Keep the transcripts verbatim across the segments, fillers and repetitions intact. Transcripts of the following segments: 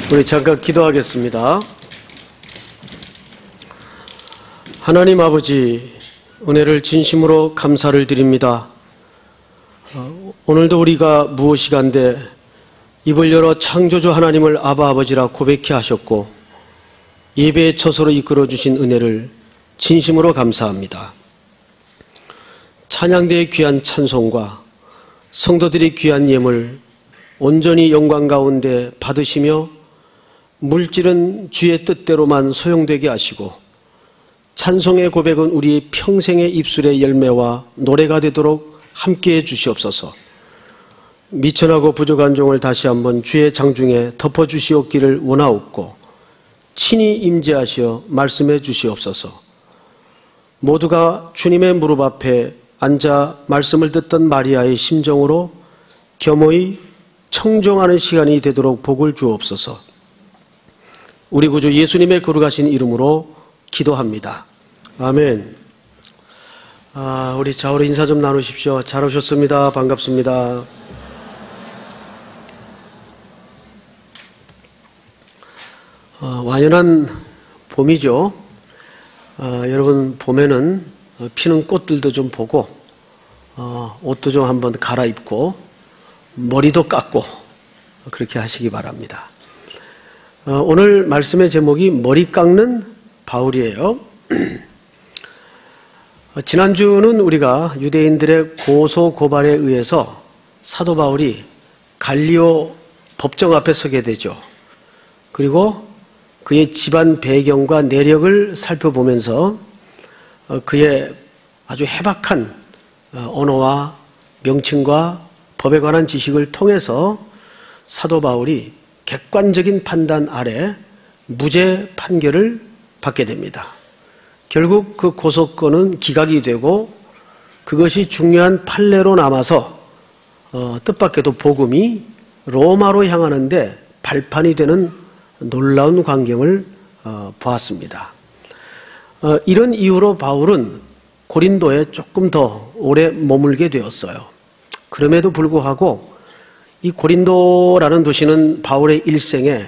우리 잠깐 기도하겠습니다. 하나님 아버지, 은혜를 진심으로 감사를 드립니다. 오늘도 우리가 무엇이간데 입을 열어 창조주 하나님을 아바 아버지라 고백해 하셨고 예배의 처소로 이끌어 주신 은혜를 진심으로 감사합니다. 찬양대의 귀한 찬송과 성도들의 귀한 예물 온전히 영광 가운데 받으시며 물질은 주의 뜻대로만 소용되게 하시고 찬송의 고백은 우리 평생의 입술의 열매와 노래가 되도록 함께해 주시옵소서. 미천하고 부족한 종을 다시 한번 주의 장중에 덮어주시옵기를 원하옵고 친히 임재하시어 말씀해 주시옵소서. 모두가 주님의 무릎 앞에 앉아 말씀을 듣던 마리아의 심정으로 겸허히 청정하는 시간이 되도록 복을 주옵소서. 우리 구주 예수님의 거룩하신 이름으로 기도합니다. 아멘. 아, 우리 좌우로 인사 좀 나누십시오. 잘 오셨습니다. 반갑습니다. 어, 완연한 봄이죠. 어, 여러분 봄에는 피는 꽃들도 좀 보고 어, 옷도 좀 한번 갈아입고 머리도 깎고 그렇게 하시기 바랍니다. 어, 오늘 말씀의 제목이 머리 깎는 바울이에요. 어, 지난주는 우리가 유대인들의 고소 고발에 의해서 사도 바울이 갈리오 법정 앞에 서게 되죠. 그리고 그의 집안 배경과 내력을 살펴보면서 어, 그의 아주 해박한 어, 언어와 명칭과 법에 관한 지식을 통해서 사도 바울이 객관적인 판단 아래 무죄 판결을 받게 됩니다. 결국 그 고소건은 기각이 되고 그것이 중요한 판례로 남아서 어, 뜻밖에도 복음이 로마로 향하는데 발판이 되는 놀라운 광경을 어, 보았습니다. 어, 이런 이유로 바울은 고린도에 조금 더 오래 머물게 되었어요. 그럼에도 불구하고 이 고린도라는 도시는 바울의 일생에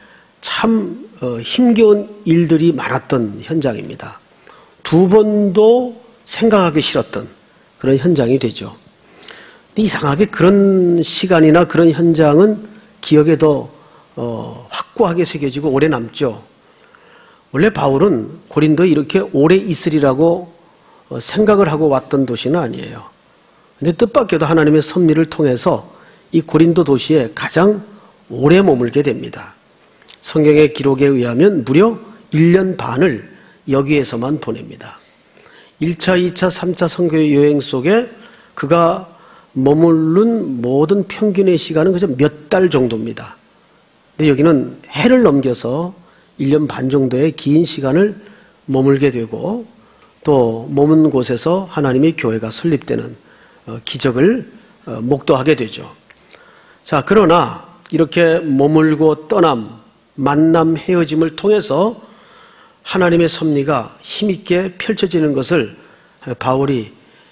참 어, 힘겨운 일들이 많았던 현장입니다. 두 번도 생각하기 싫었던 그런 현장이 되죠. 이상하게 그런 시간이나 그런 현장은 기억에 더 어, 확고하게 새겨지고 오래 남죠. 원래 바울은 고린도에 이렇게 오래 있으리라고 어, 생각을 하고 왔던 도시는 아니에요. 그런데 뜻밖에도 하나님의 섭리를 통해서 이 고린도 도시에 가장 오래 머물게 됩니다. 성경의 기록에 의하면 무려 일 년 반을 여기에서만 보냅니다. 일 차, 이 차, 삼 차 선교 여행 속에 그가 머무른 모든 평균의 시간은 그저 몇 달 정도입니다. 근데 여기는 해를 넘겨서 일 년 반 정도의 긴 시간을 머물게 되고 또 머문 곳에서 하나님의 교회가 설립되는 기적을 목도하게 되죠. 자, 그러나 이렇게 머물고 떠남, 만남, 헤어짐을 통해서 하나님의 섭리가 힘있게 펼쳐지는 것을 바울이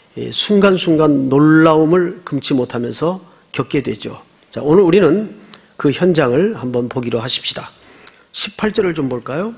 순간순간 놀라움을 금치 못하면서 겪게 되죠. 자, 오늘 우리는 그 현장을 한번 보기로 하십시다. 십팔 절을 좀 볼까요?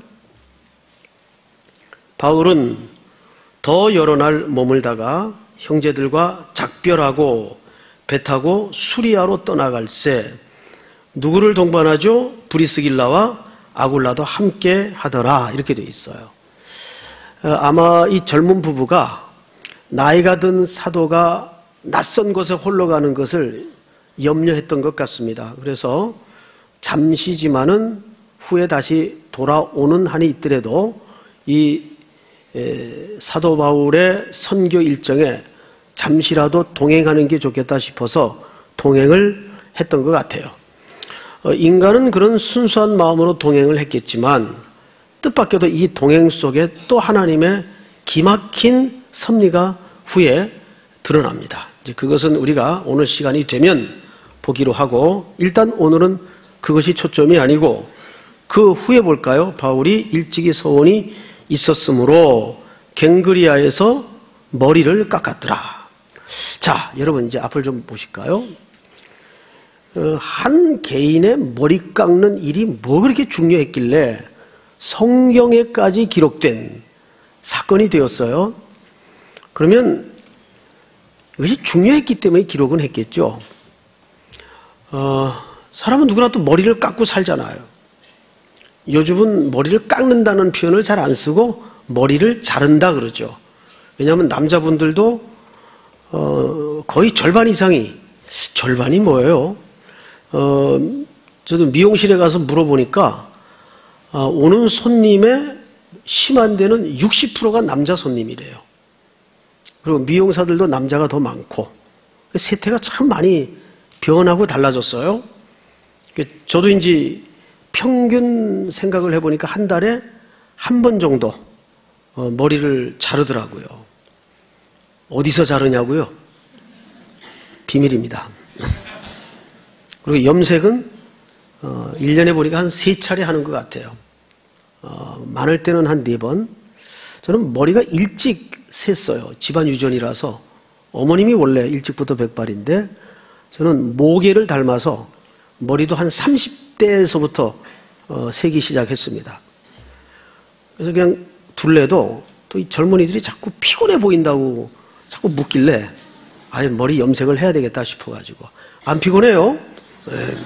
바울은 더 여러 날 머물다가 형제들과 작별하고 배 타고 수리아로 떠나갈새 누구를 동반하죠? 브리스길라와 아굴라도 함께 하더라 이렇게 되어 있어요. 아마 이 젊은 부부가 나이가 든 사도가 낯선 곳에 홀로 가는 것을 염려했던 것 같습니다. 그래서 잠시지만은 후에 다시 돌아오는 한이 있더라도 이 사도 바울의 선교 일정에 잠시라도 동행하는 게 좋겠다 싶어서 동행을 했던 것 같아요. 인간은 그런 순수한 마음으로 동행을 했겠지만 뜻밖에도 이 동행 속에 또 하나님의 기막힌 섭리가 후에 드러납니다. 이제 그것은 우리가 오늘 시간이 되면 보기로 하고 일단 오늘은 그것이 초점이 아니고 그 후에 볼까요? 바울이 일찍이 서원이 있었으므로 갱그리아에서 머리를 깎았더라. 자, 여러분 이제 앞을 좀 보실까요? 한 개인의 머리 깎는 일이 뭐 그렇게 중요했길래 성경에까지 기록된 사건이 되었어요. 그러면 이것이 중요했기 때문에 기록은 했겠죠. 어, 사람은 누구나 또 머리를 깎고 살잖아요. 요즘은 머리를 깎는다는 표현을 잘 안 쓰고 머리를 자른다 그러죠. 왜냐하면 남자분들도 어, 거의 절반 이상이, 절반이 뭐예요? 어, 저도 미용실에 가서 물어보니까 어, 오는 손님의 심한 데는 육십 퍼센트가 남자 손님이래요. 그리고 미용사들도 남자가 더 많고 세태가 참 많이 변하고 달라졌어요. 저도 이제 평균 생각을 해보니까 한 달에 한 번 정도 머리를 자르더라고요. 어디서 자르냐고요? 비밀입니다. 그리고 염색은 일 년에 보니까 한 세 차례 하는 것 같아요. 어, 많을 때는 한 네 번. 저는 머리가 일찍 샜어요. 집안 유전이라서. 어머님이 원래 일찍부터 백발인데 저는 모계를 닮아서 머리도 한 삼십 대에서부터 어, 세기 시작했습니다. 그래서 그냥 둘레도 또 이 젊은이들이 자꾸 피곤해 보인다고 자꾸 묻길래 아예 머리 염색을 해야 되겠다 싶어가지고. 안 피곤해요? 네.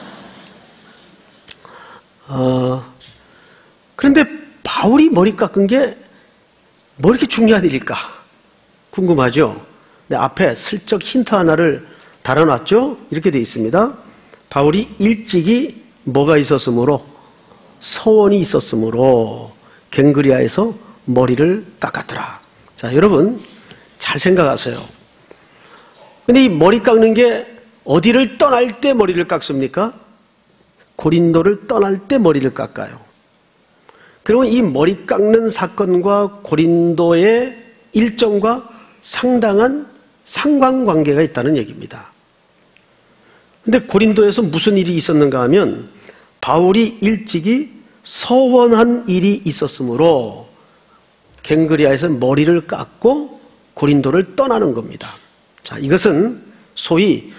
어, 그런데 바울이 머리 깎은 게 뭐 이렇게 중요한 일일까? 궁금하죠? 네, 앞에 슬쩍 힌트 하나를 달아놨죠? 이렇게 되어 있습니다. 바울이 일찍이 뭐가 있었으므로? 서원이 있었으므로 갱그리아에서 머리를 깎았더라. 자, 여러분 잘 생각하세요. 근데 이 머리 깎는 게 어디를 떠날 때 머리를 깎습니까? 고린도를 떠날 때 머리를 깎아요. 그러면 이 머리 깎는 사건과 고린도의 일정과 상당한 상관관계가 있다는 얘기입니다. 근데 고린도에서 무슨 일이 있었는가 하면 바울이 일찍이 서원한 일이 있었으므로 갱그리아에서 머리를 깎고 고린도를 떠나는 겁니다. 자, 이것은 소위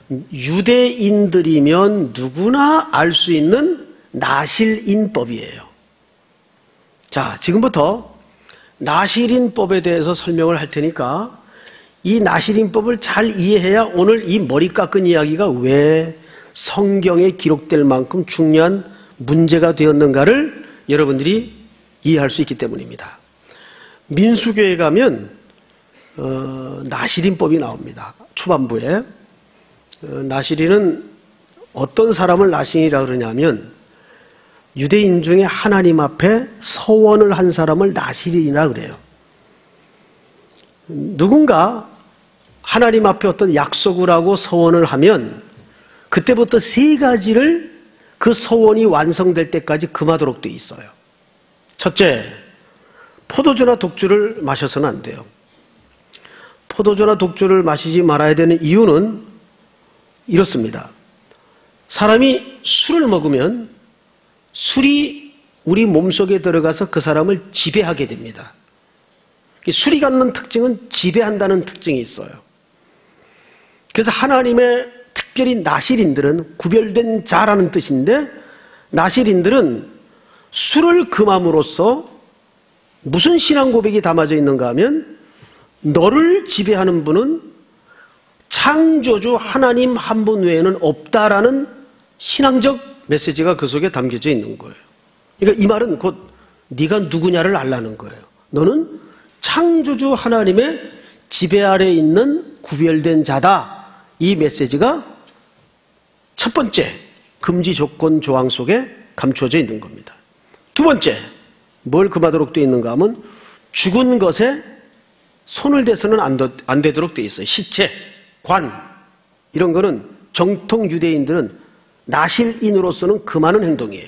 유대인들이면 누구나 알 수 있는 나실인법이에요. 자, 지금부터 나실인법에 대해서 설명을 할 테니까 이 나실인법을 잘 이해해야 오늘 이 머리 깎은 이야기가 왜 성경에 기록될 만큼 중요한 문제가 되었는가를 여러분들이 이해할 수 있기 때문입니다. 민수교에 가면 어, 나실인법이 나옵니다. 초반부에. 어, 나실인은 어떤 사람을 나실인이라고 그러냐면 유대인 중에 하나님 앞에 서원을 한 사람을 나실인이라 그래요. 누군가 하나님 앞에 어떤 약속을 하고 서원을 하면 그때부터 세 가지를 그 서원이 완성될 때까지 금하도록 돼 있어요. 첫째, 포도주나 독주를 마셔서는 안 돼요. 포도주나 독주를 마시지 말아야 되는 이유는 이렇습니다. 사람이 술을 먹으면 술이 우리 몸속에 들어가서 그 사람을 지배하게 됩니다. 술이 갖는 특징은 지배한다는 특징이 있어요. 그래서 하나님의 특별히 나실인들은 구별된 자라는 뜻인데 나실인들은 술을 금함으로써 무슨 신앙 고백이 담아져 있는가 하면 너를 지배하는 분은 창조주 하나님 한 분 외에는 없다라는 신앙적 메시지가 그 속에 담겨져 있는 거예요. 그러니까 이 말은 곧 네가 누구냐를 알라는 거예요. 너는 창조주 하나님의 지배 아래 있는 구별된 자다. 이 메시지가 첫 번째 금지 조건 조항 속에 감춰져 있는 겁니다. 두 번째, 뭘 금하도록 되어 있는가 하면 죽은 것에 손을 대서는 안, 더, 안 되도록 되어 있어요. 시체, 관 이런 거는 정통 유대인들은 나실인으로서는 금하는 행동이에요.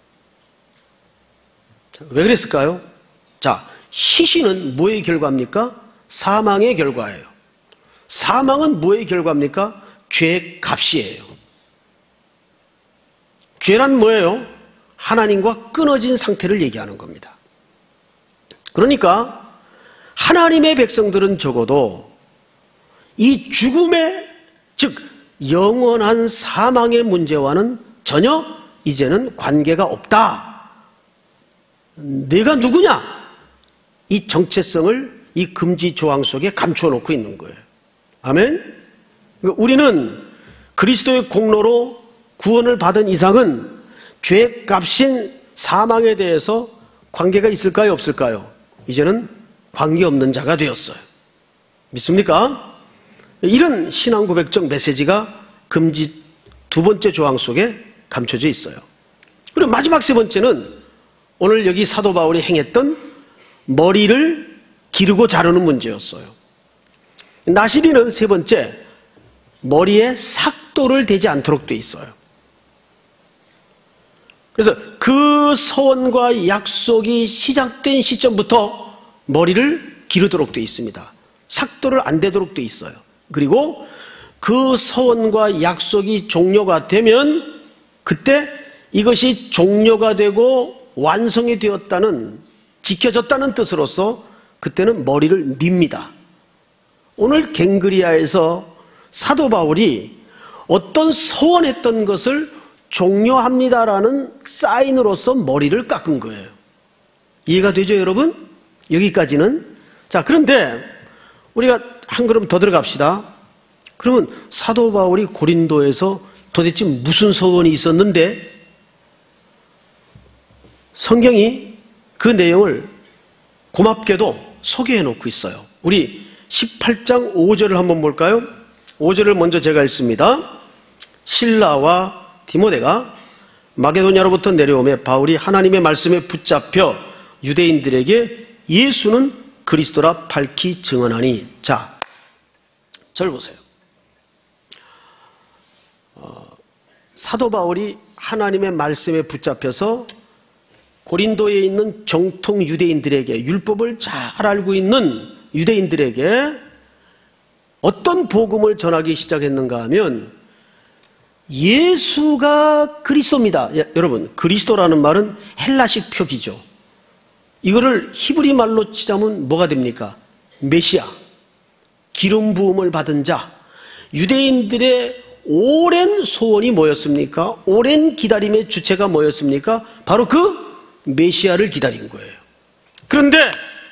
자, 왜 그랬을까요? 자, 시신은 뭐의 결과입니까? 사망의 결과예요. 사망은 뭐의 결과입니까? 죄의 값이에요. 죄란 뭐예요? 하나님과 끊어진 상태를 얘기하는 겁니다. 그러니까 하나님의 백성들은 적어도 이 죽음의, 즉 영원한 사망의 문제와는 전혀 이제는 관계가 없다. 내가 누구냐? 이 정체성을 이 금지 조항 속에 감춰놓고 있는 거예요. 아멘? 우리는 그리스도의 공로로 구원을 받은 이상은 죄값인 사망에 대해서 관계가 있을까요? 없을까요? 이제는 관계없는 자가 되었어요. 믿습니까? 이런 신앙 고백적 메시지가 금지 두 번째 조항 속에 감춰져 있어요. 그리고 마지막 세 번째는 오늘 여기 사도 바울이 행했던 머리를 기르고 자르는 문제였어요. 나시리는 세 번째, 머리에 삭도를 대지 않도록 돼 있어요. 그래서 그 서원과 약속이 시작된 시점부터 머리를 기르도록 돼 있습니다. 삭도를 안 대도록 돼 있어요. 그리고 그 서원과 약속이 종료가 되면 그때 이것이 종료가 되고 완성이 되었다는, 지켜졌다는 뜻으로서 그때는 머리를 밉니다. 오늘 갱그리아에서 사도 바울이 어떤 서원했던 것을 종료합니다라는 사인으로서 머리를 깎은 거예요. 이해가 되죠, 여러분? 여기까지는. 자, 그런데 우리가 한 걸음 더 들어갑시다. 그러면 사도 바울이 고린도에서 도대체 무슨 서원이 있었는데 성경이 그 내용을 고맙게도 소개해 놓고 있어요. 우리 십팔 장 오 절을 한번 볼까요? 오 절을 먼저 제가 읽습니다. 실라와 디모데가 마게도냐로부터 내려오매 바울이 하나님의 말씀에 붙잡혀 유대인들에게 예수는 그리스도라 밝히 증언하니. 자, 절 보세요. 어, 사도 바울이 하나님의 말씀에 붙잡혀서 고린도에 있는 정통 유대인들에게, 율법을 잘 알고 있는 유대인들에게 어떤 복음을 전하기 시작했는가 하면 예수가 그리스도입니다. 여러분, 그리스도라는 말은 헬라식 표기죠. 이거를 히브리 말로 치자면 뭐가 됩니까? 메시아, 기름 부음을 받은 자. 유대인들의 오랜 소원이 뭐였습니까? 오랜 기다림의 주체가 뭐였습니까? 바로 그 메시아를 기다린 거예요. 그런데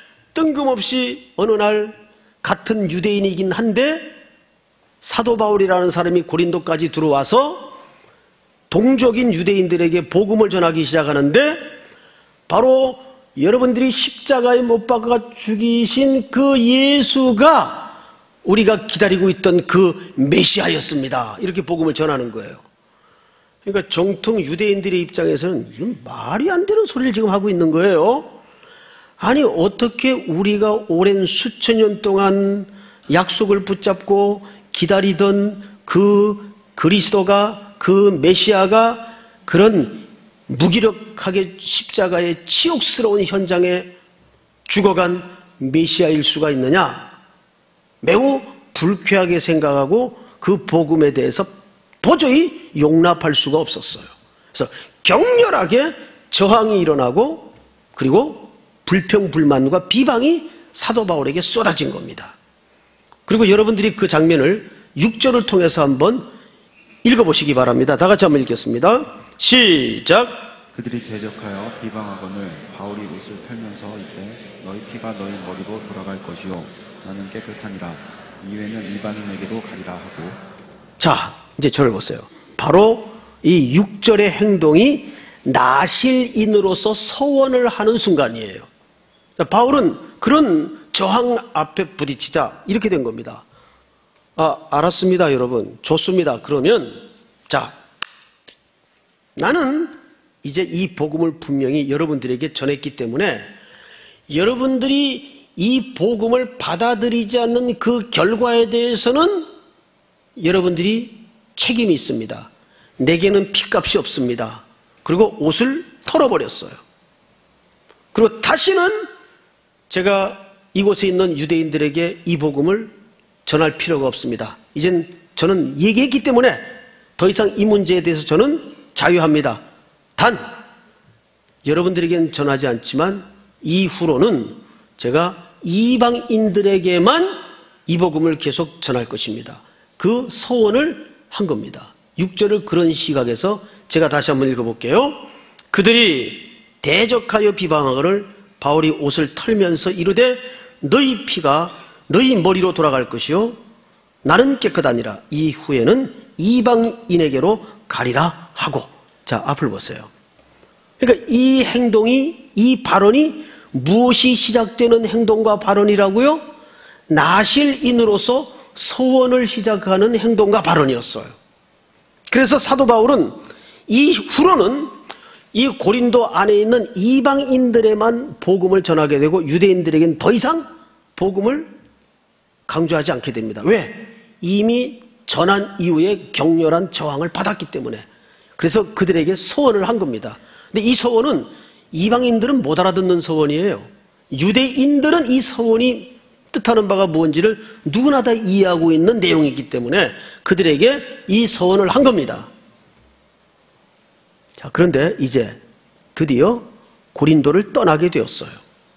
뜬금없이 어느 날 같은 유대인이긴 한데 사도 바울이라는 사람이 고린도까지 들어와서 동족인 유대인들에게 복음을 전하기 시작하는데 바로 여러분들이 십자가에 못 박아 죽이신 그 예수가 우리가 기다리고 있던 그 메시아였습니다. 이렇게 복음을 전하는 거예요. 그러니까 정통 유대인들의 입장에서는 이건 말이 안 되는 소리를 지금 하고 있는 거예요. 아니, 어떻게 우리가 오랜 수천 년 동안 약속을 붙잡고 기다리던 그 그리스도가, 그 메시아가 그런 무기력하게 십자가의 치욕스러운 현장에 죽어간 메시아일 수가 있느냐? 매우 불쾌하게 생각하고 그 복음에 대해서 도저히 용납할 수가 없었어요. 그래서 격렬하게 저항이 일어나고 그리고 불평불만과 비방이 사도 바울에게 쏟아진 겁니다. 그리고 여러분들이 그 장면을 육 절을 통해서 한번 읽어보시기 바랍니다. 다 같이 한번 읽겠습니다. 시작. 그들이 대적하여 비방하거늘 바울이 옷을 털면서 이때 너희 피가 너희 머리로 돌아갈 것이요 나는 깨끗하니라 이외는 이방인에게도 가리라 하고. 자, 이제 저를 보세요. 바로 이 육 절의 행동이 나실인으로서 서원을 하는 순간이에요. 바울은 그런 저항 앞에 부딪히자 이렇게 된 겁니다. 아, 알았습니다, 여러분. 좋습니다. 그러면 자, 나는 이제 이 복음을 분명히 여러분들에게 전했기 때문에 여러분들이 이 복음을 받아들이지 않는 그 결과에 대해서는 여러분들이 책임이 있습니다. 내게는 핏값이 없습니다. 그리고 옷을 털어버렸어요. 그리고 다시는 제가 이곳에 있는 유대인들에게 이 복음을 전할 필요가 없습니다. 이젠 저는 얘기했기 때문에 더 이상 이 문제에 대해서 저는 자유합니다. 단 여러분들에게는 전하지 않지만 이후로는 제가 이방인들에게만 이 복음을 계속 전할 것입니다. 그 서원을 한 겁니다. 육 절을 그런 시각에서 제가 다시 한번 읽어볼게요. 그들이 대적하여 비방하거늘 바울이 옷을 털면서 이르되 너희 피가 너희 머리로 돌아갈 것이요 나는 깨끗하니라. 이후에는 이방인에게로 가리라 하고. 자, 앞을 보세요. 그러니까 이 행동이, 이 발언이 무엇이 시작되는 행동과 발언이라고요? 나실인으로서 소원을 시작하는 행동과 발언이었어요. 그래서 사도 바울은 이후로는 이 고린도 안에 있는 이방인들에만 복음을 전하게 되고 유대인들에게는 더 이상 복음을 강조하지 않게 됩니다. 왜? 이미 전한 이후에 격렬한 저항을 받았기 때문에. 그래서 그들에게 소원을 한 겁니다. 근데 이 소원은 이방인들은 못 알아듣는 소원이에요. 유대인들은 이 소원이 뜻하는 바가 뭔지를 누구나 다 이해하고 있는 내용이기 때문에 그들에게 이 소원을 한 겁니다. 자, 그런데 이제 드디어 고린도를 떠나게 되었어요.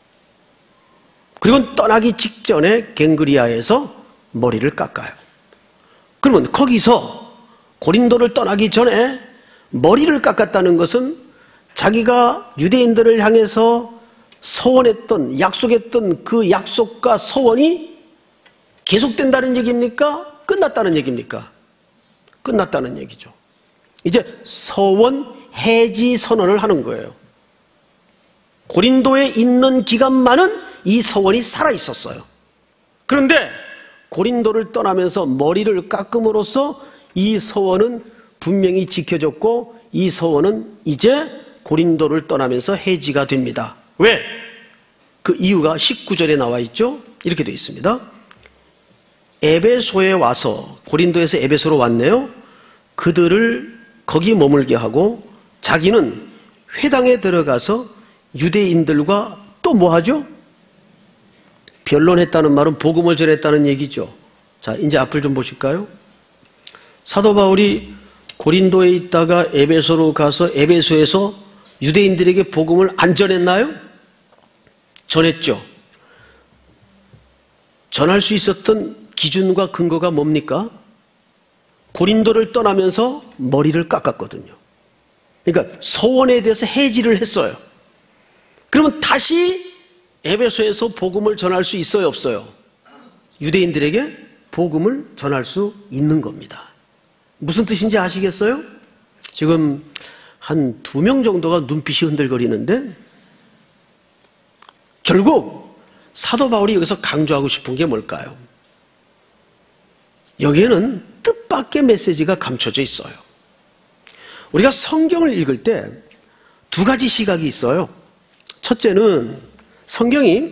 그리고 떠나기 직전에 갱그리아에서 머리를 깎아요. 그러면 거기서 고린도를 떠나기 전에 머리를 깎았다는 것은 자기가 유대인들을 향해서 소원했던, 약속했던 그 약속과 소원이 계속된다는 얘기입니까? 끝났다는 얘기입니까? 끝났다는 얘기죠. 이제 소원 해지 선언을 하는 거예요. 고린도에 있는 기간만은 이 소원이 살아있었어요. 그런데 고린도를 떠나면서 머리를 깎음으로써 이 소원은 분명히 지켜졌고 이 소원은 이제 고린도를 떠나면서 해지가 됩니다. 왜? 그 이유가 십구 절에 나와 있죠. 이렇게 되어 있습니다. 에베소에 와서, 고린도에서 에베소로 왔네요. 그들을 거기 머물게 하고 자기는 회당에 들어가서 유대인들과 또 뭐 하죠? 변론했다는 말은 복음을 전했다는 얘기죠. 자, 이제 앞을 좀 보실까요? 사도 바울이 고린도에 있다가 에베소로 가서 에베소에서 유대인들에게 복음을 안 전했나요? 전했죠. 전할 수 있었던 기준과 근거가 뭡니까? 고린도를 떠나면서 머리를 깎았거든요. 그러니까 소원에 대해서 해지를 했어요. 그러면 다시 에베소에서 복음을 전할 수 있어요, 없어요? 유대인들에게 복음을 전할 수 있는 겁니다. 무슨 뜻인지 아시겠어요? 지금 한 두 명 정도가 눈빛이 흔들거리는데 결국 사도 바울이 여기서 강조하고 싶은 게 뭘까요? 여기에는 뜻밖의 메시지가 감춰져 있어요. 우리가 성경을 읽을 때 두 가지 시각이 있어요. 첫째는 성경이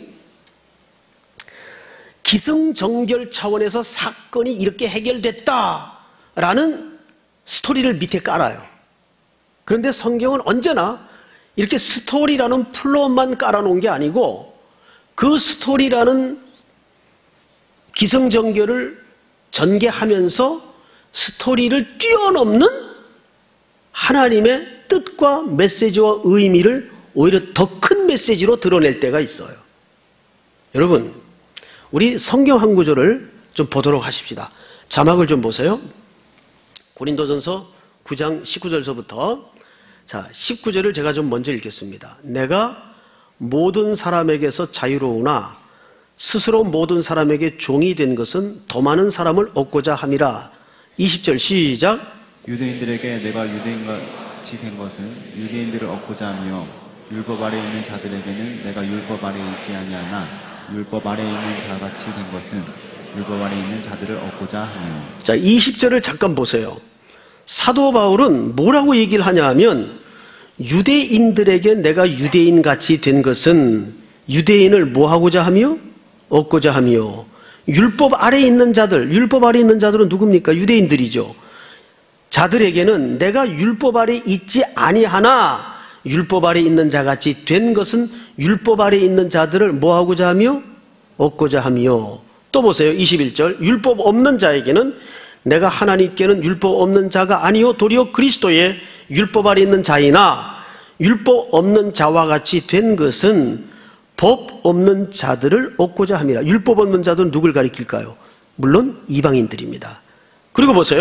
기승전결 차원에서 사건이 이렇게 해결됐다라는 스토리를 밑에 깔아요. 그런데 성경은 언제나 이렇게 스토리라는 플롯만 깔아놓은 게 아니고 그 스토리라는 기승전결을 전개하면서 스토리를 뛰어넘는 하나님의 뜻과 메시지와 의미를 오히려 더 큰 메시지로 드러낼 때가 있어요. 여러분, 우리 성경 한 구절을 좀 보도록 하십시다. 자막을 좀 보세요. 고린도전서 구 장 십구 절서부터 자, 십구 절을 제가 좀 먼저 읽겠습니다. 내가 모든 사람에게서 자유로우나 스스로 모든 사람에게 종이 된 것은 더 많은 사람을 얻고자 함이라. 이십 절 시작. 유대인들에게 내가 유대인같이 된 것은 유대인들을 얻고자 하며 율법 아래에 있는 자들에게는 내가 율법 아래에 있지 아니하나 율법 아래에 있는 자같이 된 것은 율법 아래에 있는 자들을 얻고자 하며. 자, 이십 절을 잠깐 보세요. 사도 바울은 뭐라고 얘기를 하냐 하면 유대인들에게 내가 유대인같이 된 것은 유대인을 뭐 하고자 하며? 얻고자 하며. 율법 아래에 있는 자들, 율법 아래에 있는 자들은 누굽니까? 유대인들이죠. 자들에게는 내가 율법 아래에 있지 아니하나 율법 아래에 있는 자같이 된 것은 율법 아래에 있는 자들을 뭐 하고자 하며? 얻고자 하며. 또 보세요. 이십일 절. 율법 없는 자에게는 내가 하나님께는 율법 없는 자가 아니요 도리어 그리스도의 율법 아래 있는 자이나 율법 없는 자와 같이 된 것은 법 없는 자들을 얻고자 함이라. 율법 없는 자들은 누굴 가리킬까요? 물론 이방인들입니다. 그리고 보세요.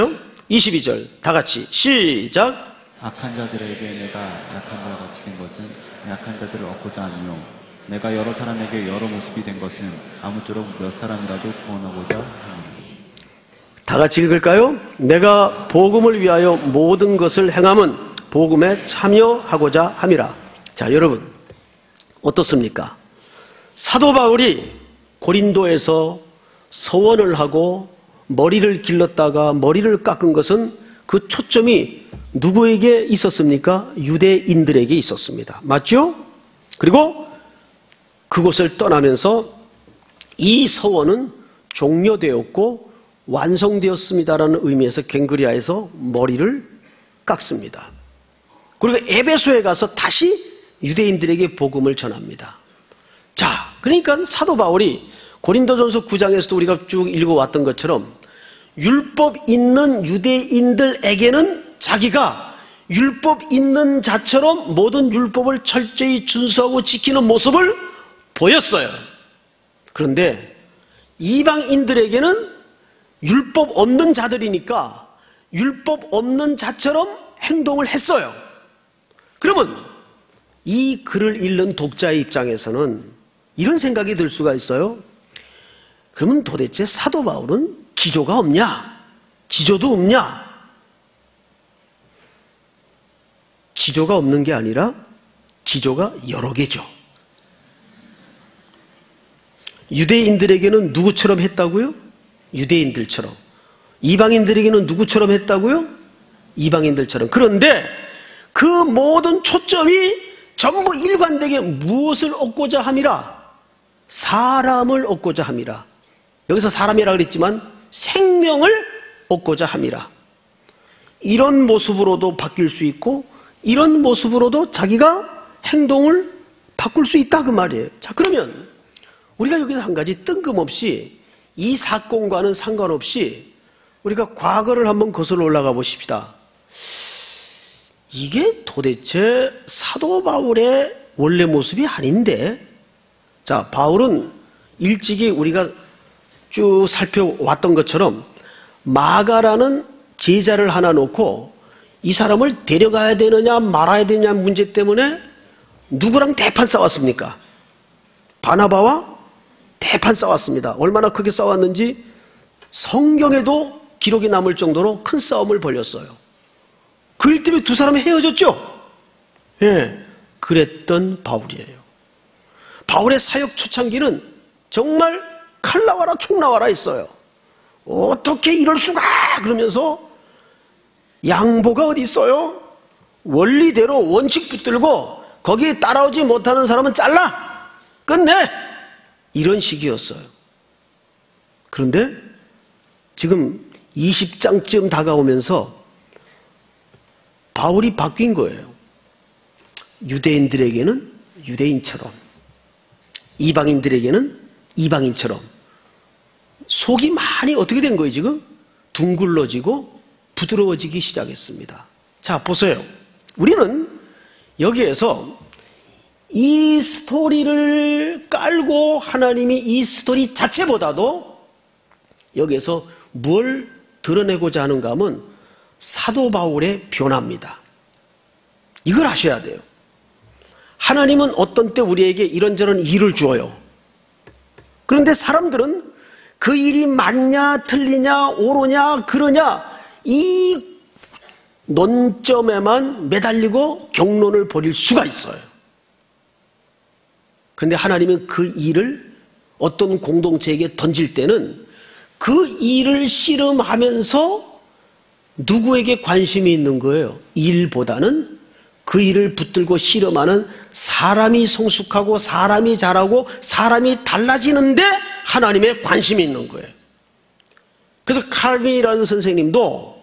이십이 절 다 같이 시작. 악한 자들에게 내가 약한 자와 같이 된 것은 약한 자들을 얻고자 하니요 내가 여러 사람에게 여러 모습이 된 것은 아무쪼록 몇 사람이라도 구원하고자 하니라. 다 같이 읽을까요? 내가 복음을 위하여 모든 것을 행함은 복음에 참여하고자 함이라. 자, 여러분 어떻습니까? 사도 바울이 고린도에서 서원을 하고 머리를 길렀다가 머리를 깎은 것은 그 초점이 누구에게 있었습니까? 유대인들에게 있었습니다. 맞죠? 그리고 그곳을 떠나면서 이 서원은 종료되었고 완성되었습니다라는 의미에서 갱그리아에서 머리를 깎습니다. 그리고 에베소에 가서 다시 유대인들에게 복음을 전합니다. 자, 그러니까 사도 바울이 고린도전서 구 장에서도 우리가 쭉 읽어왔던 것처럼 율법 있는 유대인들에게는 자기가 율법 있는 자처럼 모든 율법을 철저히 준수하고 지키는 모습을 보였어요. 그런데 이방인들에게는 율법 없는 자들이니까 율법 없는 자처럼 행동을 했어요. 그러면 이 글을 읽는 독자의 입장에서는 이런 생각이 들 수가 있어요. 그러면 도대체 사도 바울은 기조가 없냐? 기조도 없냐? 기조가 없는 게 아니라 기조가 여러 개죠. 유대인들에게는 누구처럼 했다고요? 유대인들처럼. 이방인들에게는 누구처럼 했다고요? 이방인들처럼. 그런데 그 모든 초점이 전부 일관되게 무엇을 얻고자 함이라? 사람을 얻고자 함이라. 여기서 사람이라 그랬지만 생명을 얻고자 함이라. 이런 모습으로도 바뀔 수 있고 이런 모습으로도 자기가 행동을 바꿀 수 있다 그 말이에요. 자, 그러면 우리가 여기서 한 가지 뜬금없이 이 사건과는 상관없이 우리가 과거를 한번 거슬러 올라가 보십시다. 이게 도대체 사도 바울의 원래 모습이 아닌데, 자, 바울은 일찍이 우리가 쭉 살펴왔던 것처럼 마가라는 제자를 하나 놓고 이 사람을 데려가야 되느냐 말아야 되느냐 문제 때문에 누구랑 대판 싸웠습니까? 바나바와 대판 싸웠습니다. 얼마나 크게 싸웠는지 성경에도 기록이 남을 정도로 큰 싸움을 벌였어요. 그 일 때문에 두 사람이 헤어졌죠? 예, 그랬던 바울이에요. 바울의 사역 초창기는 정말 칼 나와라 총 나와라 했어요. 어떻게 이럴 수가 그러면서 양보가 어디 있어요? 원리대로 원칙 붙들고 거기에 따라오지 못하는 사람은 잘라 끝내 이런 식이었어요. 그런데 지금 이십 장쯤 다가오면서 바울이 바뀐 거예요. 유대인들에게는 유대인처럼, 이방인들에게는 이방인처럼. 속이 많이 어떻게 된 거예요 지금? 둥글러지고 부드러워지기 시작했습니다. 자, 보세요. 우리는 여기에서 이 스토리를 깔고 하나님이 이 스토리 자체보다도 여기에서 뭘 드러내고자 하는가 하면 사도 바울의 변화입니다. 이걸 아셔야 돼요. 하나님은 어떤 때 우리에게 이런저런 일을 주어요. 그런데 사람들은 그 일이 맞냐 틀리냐 옳으냐 그러냐 이 논점에만 매달리고 경론을 벌일 수가 있어요. 그런데 하나님은 그 일을 어떤 공동체에게 던질 때는 그 일을 씨름하면서 누구에게 관심이 있는 거예요? 일보다는 그 일을 붙들고 씨름하는 사람이 성숙하고 사람이 잘하고 사람이 달라지는데 하나님의 관심이 있는 거예요. 그래서 칼빈이라는 선생님도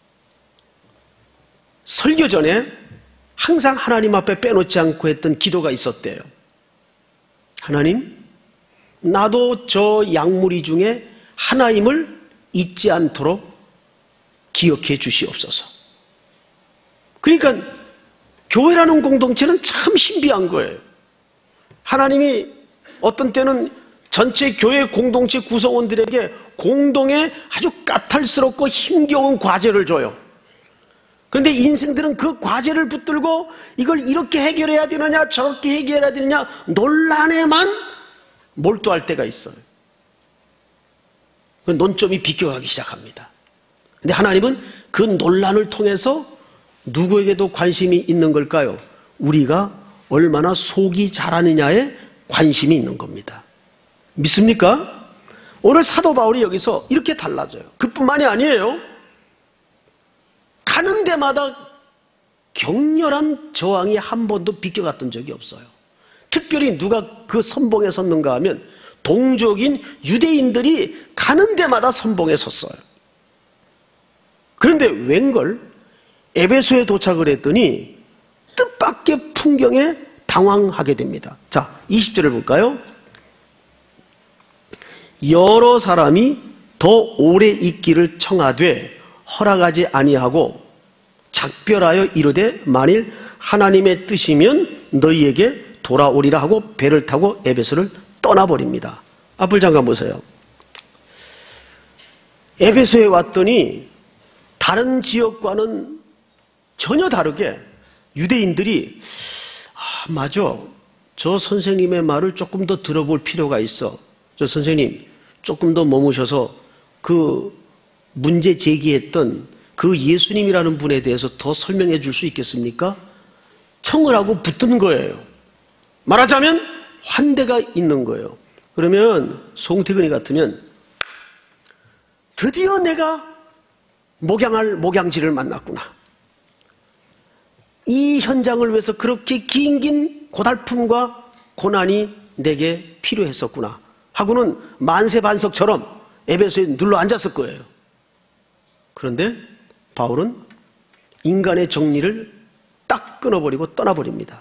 설교 전에 항상 하나님 앞에 빼놓지 않고 했던 기도가 있었대요. 하나님, 나도 저 양무리 중에 하나님을 잊지 않도록 기억해 주시옵소서. 그러니까 교회라는 공동체는 참 신비한 거예요. 하나님이 어떤 때는 전체 교회 공동체 구성원들에게 공동의 아주 까탈스럽고 힘겨운 과제를 줘요. 그런데 인생들은 그 과제를 붙들고 이걸 이렇게 해결해야 되느냐 저렇게 해결해야 되느냐 논란에만 몰두할 때가 있어요. 그 논점이 비껴가기 시작합니다. 근데 하나님은 그 논란을 통해서 누구에게도 관심이 있는 걸까요? 우리가 얼마나 속이 잘하느냐에 관심이 있는 겁니다. 믿습니까? 오늘 사도 바울이 여기서 이렇게 달라져요. 그뿐만이 아니에요. 가는 데마다 격렬한 저항이 한 번도 비껴갔던 적이 없어요. 특별히 누가 그 선봉에 섰는가 하면 동족인 유대인들이 가는 데마다 선봉에 섰어요. 그런데 웬걸 에베소에 도착을 했더니 뜻밖의 풍경에 당황하게 됩니다. 자, 이십 절을 볼까요? 여러 사람이 더 오래 있기를 청하되 허락하지 아니하고 작별하여 이르되 만일 하나님의 뜻이면 너희에게 돌아오리라 하고 배를 타고 에베소를 떠나버립니다. 앞을 잠깐 보세요. 에베소에 왔더니 다른 지역과는 전혀 다르게 유대인들이 아, 맞아. 저 선생님의 말을 조금 더 들어볼 필요가 있어. 저 선생님 조금 더 머무셔서 그 문제 제기했던 그 예수님이라는 분에 대해서 더 설명해 줄 수 있겠습니까? 청을 하고 붙는 거예요. 말하자면 환대가 있는 거예요. 그러면 송태근이 같으면 드디어 내가 목양할 목양지를 만났구나. 이 현장을 위해서 그렇게 긴긴 고달픔과 고난이 내게 필요했었구나 하고는 만세반석처럼 에베소에 눌러 앉았을 거예요. 그런데 바울은 인간의 정리를 딱 끊어버리고 떠나버립니다.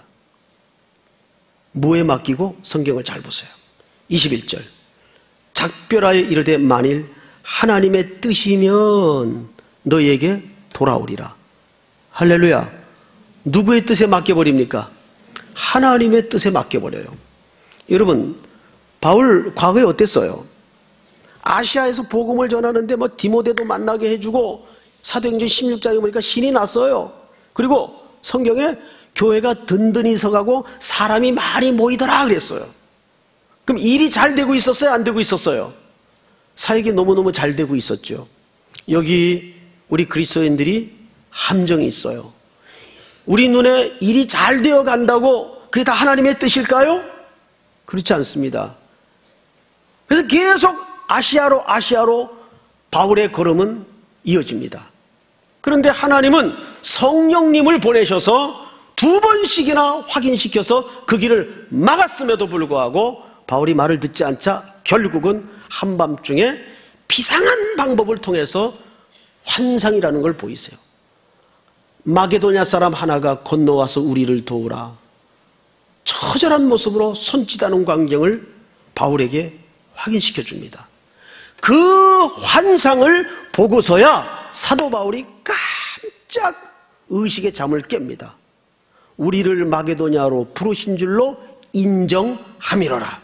뭐에 맡기고? 성경을 잘 보세요. 이십일 절 작별하여 이르되 만일 하나님의 뜻이면 너희에게 돌아오리라. 할렐루야. 누구의 뜻에 맡겨버립니까? 하나님의 뜻에 맡겨버려요. 여러분, 바울 과거에 어땠어요? 아시아에서 복음을 전하는데 뭐 디모데도 만나게 해주고 사도행전 십육 장에 보니까 신이 났어요. 그리고 성경에 교회가 든든히 서가고 사람이 많이 모이더라 그랬어요. 그럼 일이 잘 되고 있었어요? 안 되고 있었어요? 사역이 너무너무 잘 되고 있었죠. 여기 우리 그리스도인들이 함정이 있어요. 우리 눈에 일이 잘 되어 간다고 그게 다 하나님의 뜻일까요? 그렇지 않습니다. 그래서 계속 아시아로 아시아로 바울의 걸음은 이어집니다. 그런데 하나님은 성령님을 보내셔서 두 번씩이나 확인시켜서 그 길을 막았음에도 불구하고 바울이 말을 듣지 않자 결국은 한밤중에 비상한 방법을 통해서 환상이라는 걸 보이세요. 마게도냐 사람 하나가 건너와서 우리를 도우라. 처절한 모습으로 손짓하는 광경을 바울에게 확인시켜 줍니다. 그 환상을 보고서야 사도 바울이 깜짝 의식의 잠을 깹니다. 우리를 마게도냐로 부르신 줄로 인정함이로라.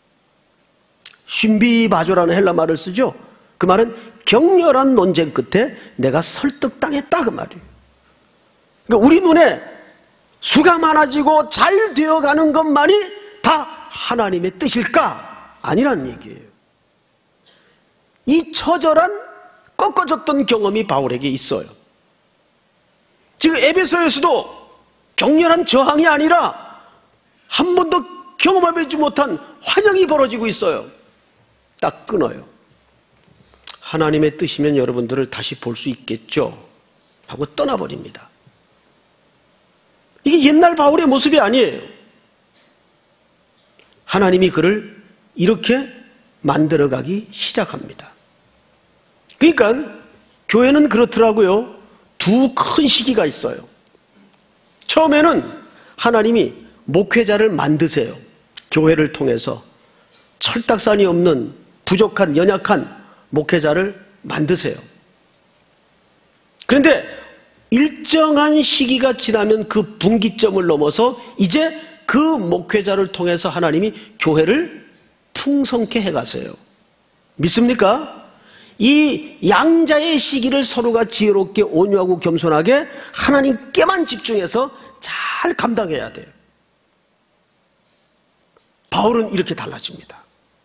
신비바조라는 헬라 말을 쓰죠. 그 말은 격렬한 논쟁 끝에 내가 설득당했다 그 말이에요. 그러니까 우리 눈에 수가 많아지고 잘 되어가는 것만이 다 하나님의 뜻일까? 아니란 얘기예요. 이 처절한 꺾어졌던 경험이 바울에게 있어요. 지금 에베소에서도 격렬한 저항이 아니라 한 번도 경험해보지 못한 환영이 벌어지고 있어요. 딱 끊어요. 하나님의 뜻이면 여러분들을 다시 볼 수 있겠죠 하고 떠나버립니다. 이게 옛날 바울의 모습이 아니에요. 하나님이 그를 이렇게 만들어가기 시작합니다. 그러니까 교회는 그렇더라고요. 두 큰 시기가 있어요. 처음에는 하나님이 목회자를 만드세요. 교회를 통해서 철딱선이 없는 부족한 연약한 목회자를 만드세요. 그런데 일정한 시기가 지나면 그 분기점을 넘어서 이제 그 목회자를 통해서 하나님이 교회를 풍성케 해가세요. 믿습니까? 이 양자의 시기를 서로가 지혜롭게 온유하고 겸손하게 하나님께만 집중해서 잘 감당해야 돼요. 바울은 이렇게 달라집니다.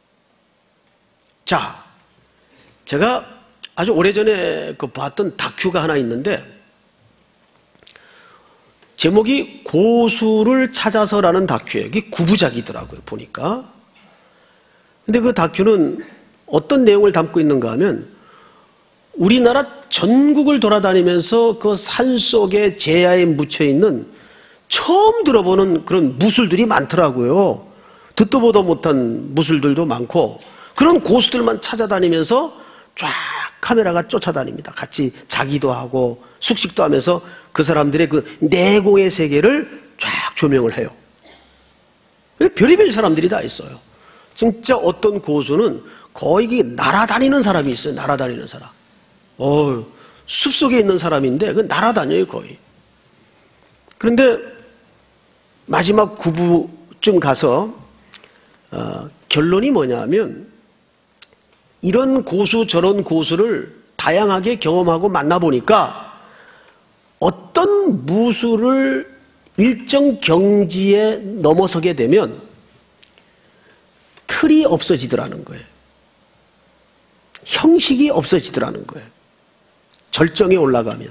자, 제가 아주 오래전에 그 봤던 다큐가 하나 있는데 제목이 고수를 찾아서라는 다큐예요. 이게 구부작이더라고요, 보니까. 근데 그 다큐는 어떤 내용을 담고 있는가 하면 우리나라 전국을 돌아다니면서 그 산속에 제야에 묻혀있는 처음 들어보는 그런 무술들이 많더라고요. 듣도 보도 못한 무술들도 많고 그런 고수들만 찾아다니면서 쫙 카메라가 쫓아다닙니다. 같이 자기도 하고 숙식도 하면서 그 사람들의 그 내공의 세계를 쫙 조명을 해요. 별의별 사람들이 다 있어요. 진짜 어떤 고수는 거의 날아다니는 사람이 있어요. 날아다니는 사람. 어, 숲속에 있는 사람인데 그 날아다녀요, 거의. 그런데 마지막 구부쯤 가서 어, 결론이 뭐냐면 이런 고수 저런 고수를 다양하게 경험하고 만나보니까 어떤 무술을 일정 경지에 넘어서게 되면 틀이 없어지더라는 거예요. 형식이 없어지더라는 거예요. 절정에 올라가면.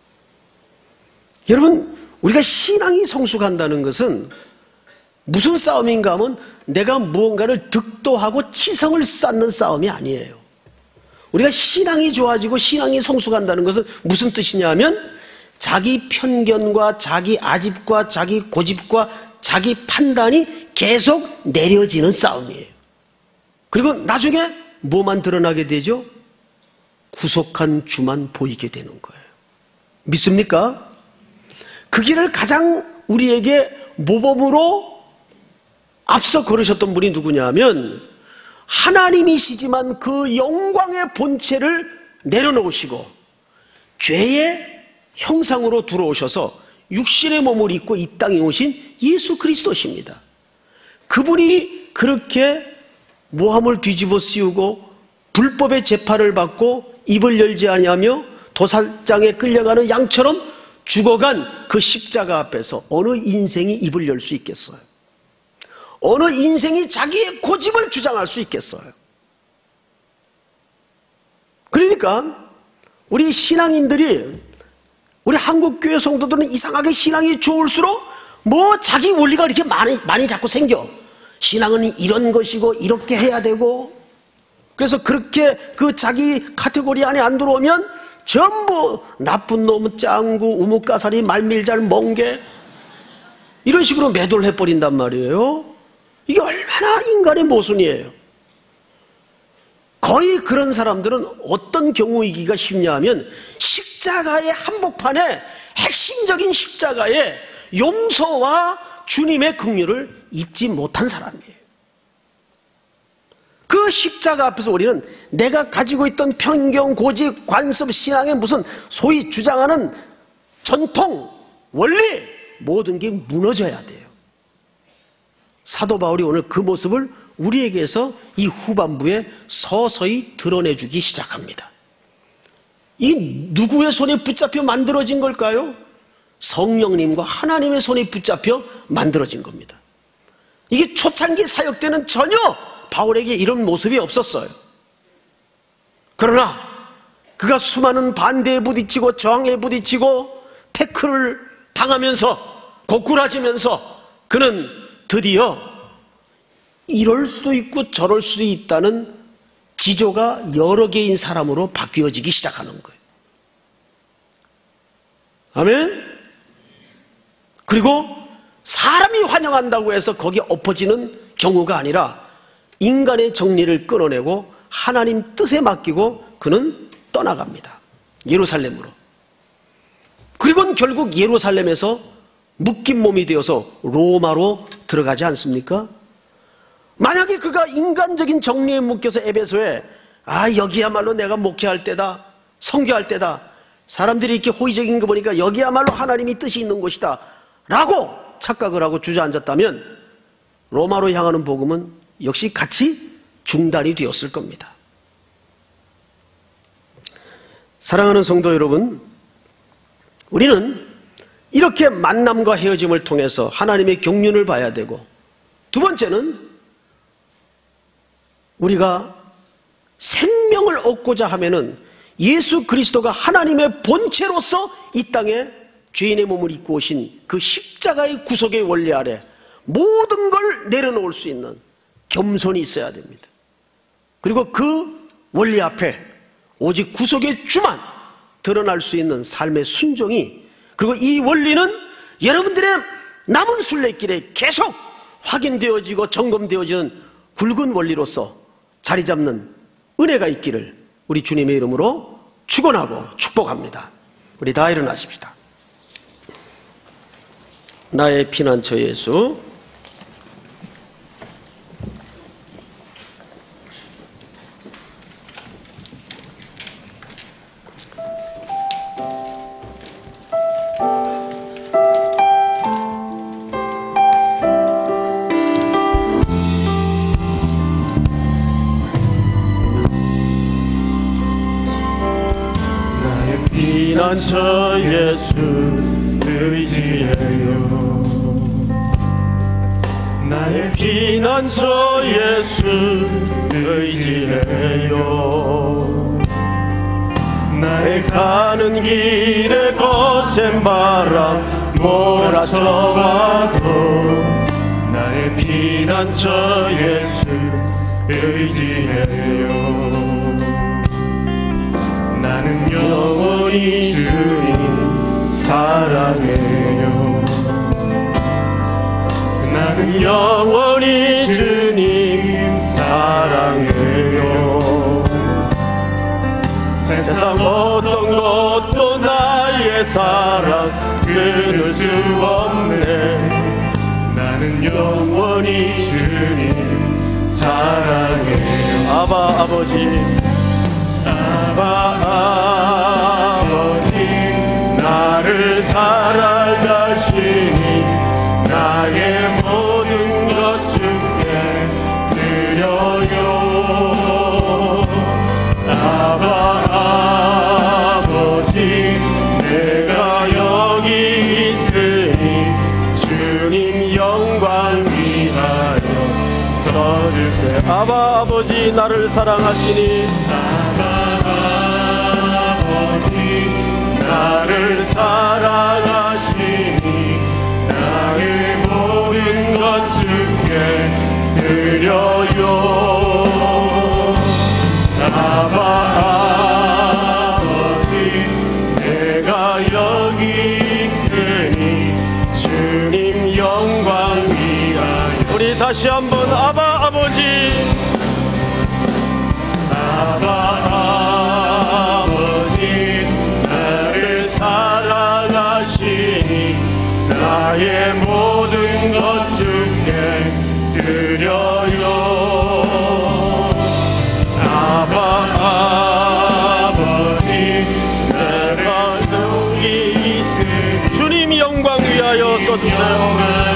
여러분, 우리가 신앙이 성숙한다는 것은 무슨 싸움인가 하면 내가 무언가를 득도하고 치성을 쌓는 싸움이 아니에요. 우리가 신앙이 좋아지고 신앙이 성숙한다는 것은 무슨 뜻이냐 하면 자기 편견과 자기 아집과 자기 고집과 자기 판단이 계속 내려지는 싸움이에요. 그리고 나중에 뭐만 드러나게 되죠? 구속한 주만 보이게 되는 거예요. 믿습니까? 그 길을 가장 우리에게 모범으로 앞서 걸으셨던 분이 누구냐 하면 하나님이시지만 그 영광의 본체를 내려놓으시고 죄의 형상으로 들어오셔서 육신의 몸을 입고 이 땅에 오신 예수 그리스도십니다. 그분이 그렇게 모함을 뒤집어 씌우고 불법의 재판을 받고 입을 열지 아니하며 도살장에 끌려가는 양처럼 죽어간 그 십자가 앞에서 어느 인생이 입을 열 수 있겠어요? 어느 인생이 자기의 고집을 주장할 수 있겠어요? 그러니까 우리 신앙인들이 우리 한국교회 성도들은 이상하게 신앙이 좋을수록 뭐 자기 원리가 이렇게 많이, 많이 자꾸 생겨. 신앙은 이런 것이고 이렇게 해야 되고 그래서 그렇게 그 자기 카테고리 안에 안 들어오면 전부 나쁜 놈, 짱구, 우뭇가사리, 말밀잘, 멍게 이런 식으로 매도를 해버린단 말이에요. 이게 얼마나 인간의 모순이에요. 거의 그런 사람들은 어떤 경우이기가 쉽냐 하면 십자가의 한복판에 핵심적인 십자가의 용서와 주님의 긍휼을 입지 못한 사람이에요. 그 십자가 앞에서 우리는 내가 가지고 있던 편견, 고집, 관습, 신앙의 무슨 소위 주장하는 전통, 원리 모든 게 무너져야 돼요. 사도 바울이 오늘 그 모습을 우리에게서 이 후반부에 서서히 드러내주기 시작합니다. 이 누구의 손에 붙잡혀 만들어진 걸까요? 성령님과 하나님의 손에 붙잡혀 만들어진 겁니다. 이게 초창기 사역 때는 전혀 바울에게 이런 모습이 없었어요. 그러나 그가 수많은 반대에 부딪히고 저항에 부딪히고 태클을 당하면서 고꾸라지면서 그는 드디어 이럴 수도 있고 저럴 수도 있다는 지조가 여러 개인 사람으로 바뀌어지기 시작하는 거예요. 아멘? 그리고 사람이 환영한다고 해서 거기에 엎어지는 경우가 아니라 인간의 정리를 끊어내고 하나님 뜻에 맡기고 그는 떠나갑니다. 예루살렘으로. 그리고는 결국 예루살렘에서 묶인 몸이 되어서 로마로 들어가지 않습니까? 만약에 그가 인간적인 정리에 묶여서 에베소에 아 여기야말로 내가 목회할 때다, 선교할 때다, 사람들이 이렇게 호의적인 거 보니까 여기야말로 하나님이 뜻이 있는 곳이다 라고 착각을 하고 주저앉았다면 로마로 향하는 복음은 역시 같이 중단이 되었을 겁니다. 사랑하는 성도 여러분, 우리는 이렇게 만남과 헤어짐을 통해서 하나님의 경륜을 봐야 되고, 두 번째는 우리가 생명을 얻고자 하면은 예수 그리스도가 하나님의 본체로서 이 땅에 죄인의 몸을 입고 오신 그 십자가의 구속의 원리 아래 모든 걸 내려놓을 수 있는 겸손이 있어야 됩니다. 그리고 그 원리 앞에 오직 구속의 주만 드러날 수 있는 삶의 순종이, 그리고 이 원리는 여러분들의 남은 순례길에 계속 확인되어지고 점검되어지는 굵은 원리로서 자리 잡는 은혜가 있기를 우리 주님의 이름으로 축원하고 축복합니다. 우리 다 일어나십시다. 나의 피난처 예수, 피난처 예수 의지해요. 나의 피난처 예수 의지해요. 나의 가는 길에 거센 바람 몰아쳐와도 나의 피난처 예수 의지해요. 나는 영원히 주님 사랑해요. 나는 영원히 주님 사랑해요. 세상 어떤 것도 나의 사랑 끊을 수 없네. 나는 영원히 주님 사랑해요. 아바 아버지, 아바 아버지, 나를 사랑하시니 나의 모든 것 주께 드려요. 아바 아버지, 내가 여기 있으니 주님 영광 위하여 써주세요. 아바 아버지, 나를 사랑하시니 나를 사랑하시니 나의 모든 것 주께 드려요. 아바 아버지, 내가 여기 있으니 주님 영광 위하여. 우리 다시 한번 아바 아버지, 아바 아버지, 나를 사랑하시니 나의 모든 것 주께 드려요. 아바 아버지, 내가 여기 있으니 주님 영광 위하여 써주세요.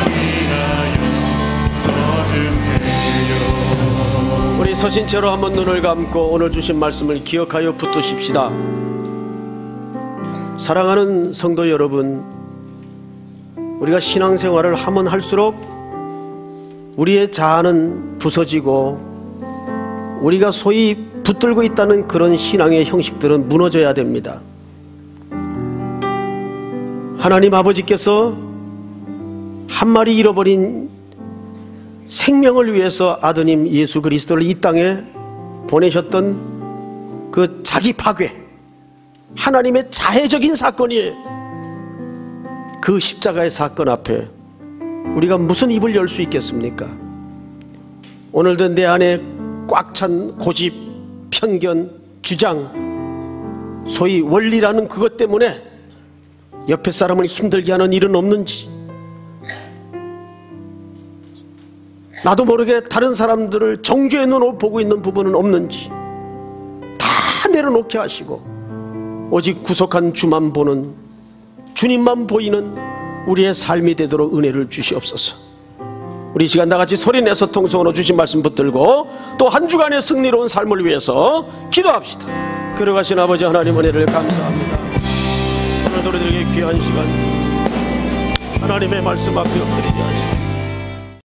우리 서신 채로 한번 눈을 감고 오늘 주신 말씀을 기억하여 붙드십시다. 사랑하는 성도 여러분, 우리가 신앙생활을 하면 할수록 우리의 자아는 부서지고 우리가 소위 붙들고 있다는 그런 신앙의 형식들은 무너져야 됩니다. 하나님 아버지께서 한 마리 잃어버린 생명을 위해서 아드님 예수 그리스도를 이 땅에 보내셨던 그 자기 파괴, 하나님의 자해적인 사건이에요. 그 십자가의 사건 앞에 우리가 무슨 입을 열 수 있겠습니까? 오늘도 내 안에 꽉 찬 고집, 편견, 주장, 소위 원리라는 그것 때문에 옆에 사람을 힘들게 하는 일은 없는지, 나도 모르게 다른 사람들을 정죄의 눈으로 보고 있는 부분은 없는지 다 내려놓게 하시고 오직 구속한 주만 보는, 주님만 보이는 우리의 삶이 되도록 은혜를 주시옵소서. 우리 이 시간 다같이 소리내서 통성으로 주신 말씀 붙들고 또 한 주간의 승리로운 삶을 위해서 기도합시다. 걸어가신 아버지 하나님 은혜를 감사합니다. 오늘도 우리들에게 귀한 시간 하나님의 말씀 앞에 엎드리게 하시고